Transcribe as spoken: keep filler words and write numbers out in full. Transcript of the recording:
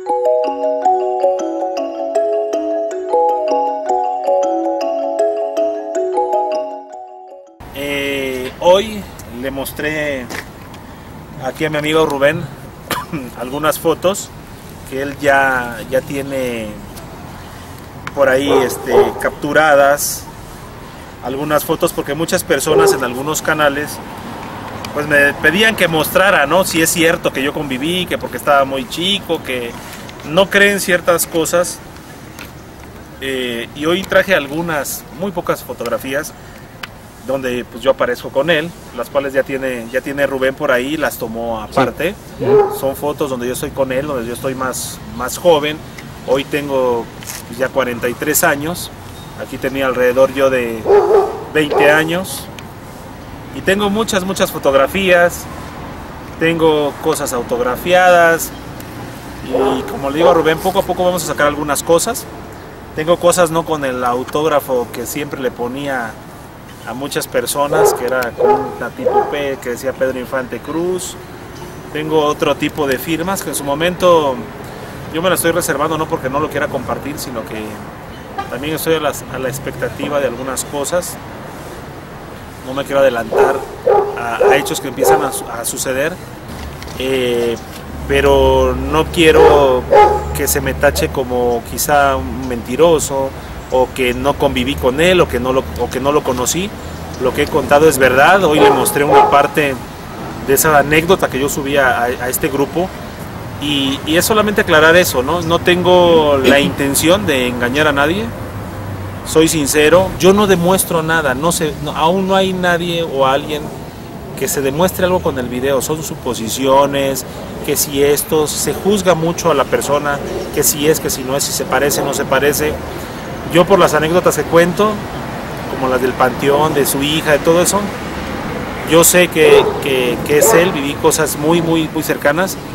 Eh, hoy le mostré aquí a mi amigo Rubén algunas fotos que él ya, ya tiene por ahí este, capturadas, algunas fotos, porque muchas personas en algunos canales pues me pedían que mostrara, ¿no? Si es cierto que yo conviví, que porque estaba muy chico, que no creen ciertas cosas. Eh, y hoy traje algunas, muy pocas fotografías donde pues yo aparezco con él, las cuales ya tiene, ya tiene Rubén por ahí, las tomó aparte. Sí. Son fotos donde yo estoy con él, donde yo estoy más, más joven. Hoy tengo pues, ya cuarenta y tres años, aquí tenía alrededor yo de veinte años. Y tengo muchas, muchas fotografías, tengo cosas autografiadas. Y como le digo a Rubén, poco a poco vamos a sacar algunas cosas. Tengo cosas no con el autógrafo que siempre le ponía a muchas personas, que era con una tipo P que decía Pedro Infante Cruz. Tengo otro tipo de firmas que en su momento yo me lo estoy reservando, no porque no lo quiera compartir, sino que también estoy a la, a la expectativa de algunas cosas. No me quiero adelantar a, a hechos que empiezan a, a suceder, eh, pero no quiero que se me tache como quizá un mentiroso, o que no conviví con él, o que no lo, o que no lo conocí. Lo que he contado es verdad. Hoy le mostré una parte de esa anécdota que yo subí a, a este grupo, y, y es solamente aclarar eso, ¿no? No tengo la intención de engañar a nadie, soy sincero, yo no demuestro nada, no sé, no, aún no hay nadie o alguien que se demuestre algo con el video, son suposiciones, que si esto, se juzga mucho a la persona, que si es, que si no es, si se parece, no se parece. Yo por las anécdotas que cuento, como las del panteón, de su hija, de todo eso, yo sé que, que, que es él, viví cosas muy, muy, muy cercanas,